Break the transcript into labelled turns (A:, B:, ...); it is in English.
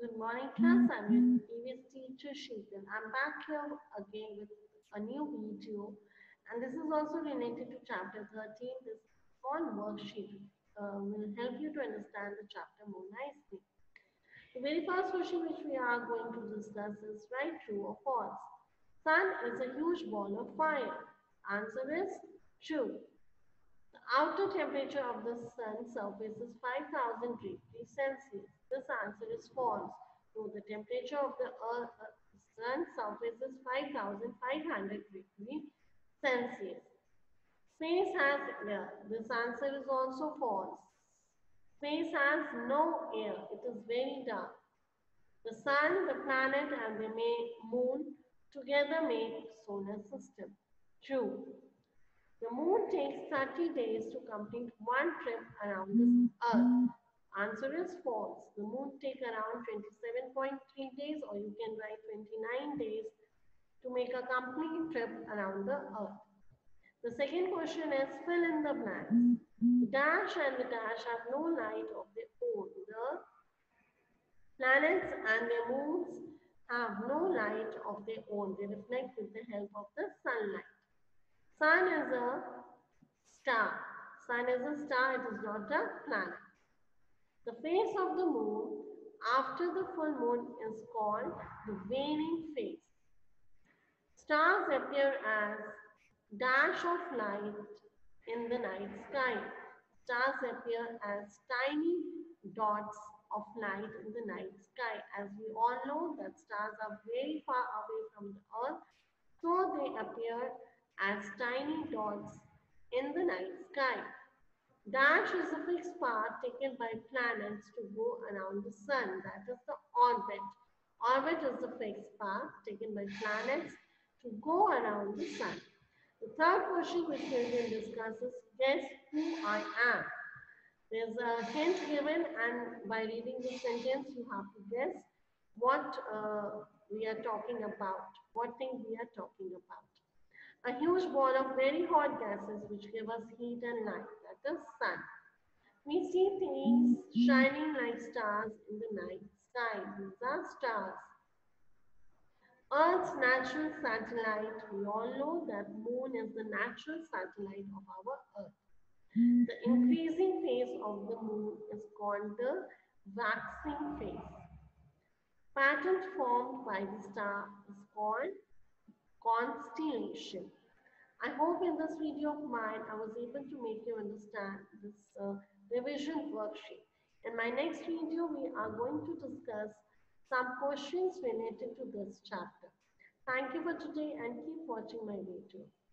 A: Good morning, class. I'm your previous teacher, Sheetal. I'm back here again with a new video, and this is also related to chapter 13. This small worksheet will help you to understand the chapter more nicely. The very first question which we are going to discuss is right, true, or false. Sun is a huge ball of fire. Answer is true. The outer temperature of the sun's surface is 5000 degrees Celsius. This answer is false. So the temperature of the sun's surface is 5500 degrees Celsius. Space has air. This answer is also false. Space has no air. It is very dark. The sun, the planet, and the moon together make solar system. True. The moon takes 30 days to complete one trip around the earth. Answer is false. The moon takes around 27.3 days, or you can write 29 days to make a complete trip around the earth. The second question is fill in the blanks. The dash and the dash have no light of their own. The planets and their moons have no light of their own. They reflect with the help of the sunlight. Sun is a star. Sun is a star, it is not a planet. The phase of the moon after the full moon is called the waning phase. Stars appear as dash of light in the night sky. Stars appear as tiny dots of light in the night sky. As we all know that stars are very far away from the earth, so they appear as tiny dots in the night sky. Dash is a fixed path taken by planets to go around the sun. That is the orbit. Orbit is the fixed path taken by planets to go around the sun. The third question which we will discuss is guess who I am. There's a hint given, and by reading the sentence you have to guess what we are talking about, what thing we are talking about. A huge ball of very hot gases which give us heat and light, that is sun. We see things shining like stars in the night sky. These are stars. Earth's natural satellite, we all know that moon is the natural satellite of our Earth. The increasing phase of the moon is called the waxing phase. Pattern formed by the star is called constellation. I hope in this video of mine I was able to make you understand this revision worksheet. In my next video we are going to discuss some questions related to this chapter. Thank you for today and keep watching my video.